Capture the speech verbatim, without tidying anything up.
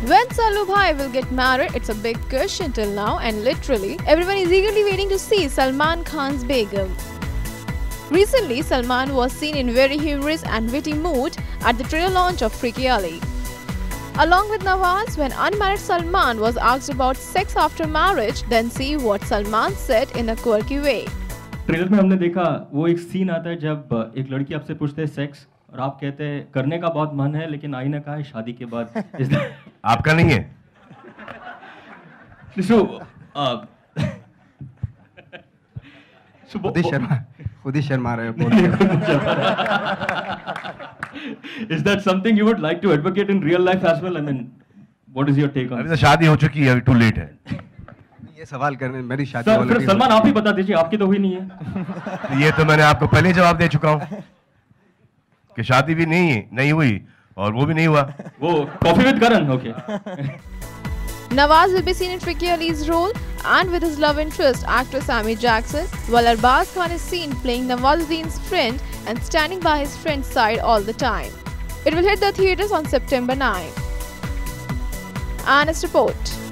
When Sallu Bhai will get married, it's a big question till now, and literally everyone is eagerly waiting to see Salman Khan's Begum. Recently, Salman was seen in very humorous and witty mood at the trailer launch of Freaky Ali. Along with Nawaz, when unmarried Salman was asked about sex after marriage, then see what Salman said in a quirky way. Trailer में हमने देखा वो एक scene आता है जब एक लड़की आपसे पूछते हैं सेक्स और आप कहते हैं करने का बहुत मन है लेकिन आई ने कहा है शादी के बाद आपका नहीं है so, uh, so, खुद ही शर्मा खुद ही शर्मा रहे हो Is that something you would like to advocate in real life as well? I mean, what is your take on? अभी तो शादी हो चुकी है, अभी टू लेट है। ये सवाल करने मेरी शादी सर, फिर सलमान आप ही बता दीजिए, आपकी तो हुई नहीं है। ये तो मैंने आपको पहले जवाब दे चुका हूँ कि शादी भी नहीं नहीं हुई और वो भी नहीं हुआ। वो coffee with Karan, okay. Nawaz will be seen in Freaky Ali's role and with his love interest actress Amy Jackson, while Arbaz Khan is seen playing Nawazuddin's friend and standing by his friend's side all the time. It will hit the theatres on September ninth. Honest Report.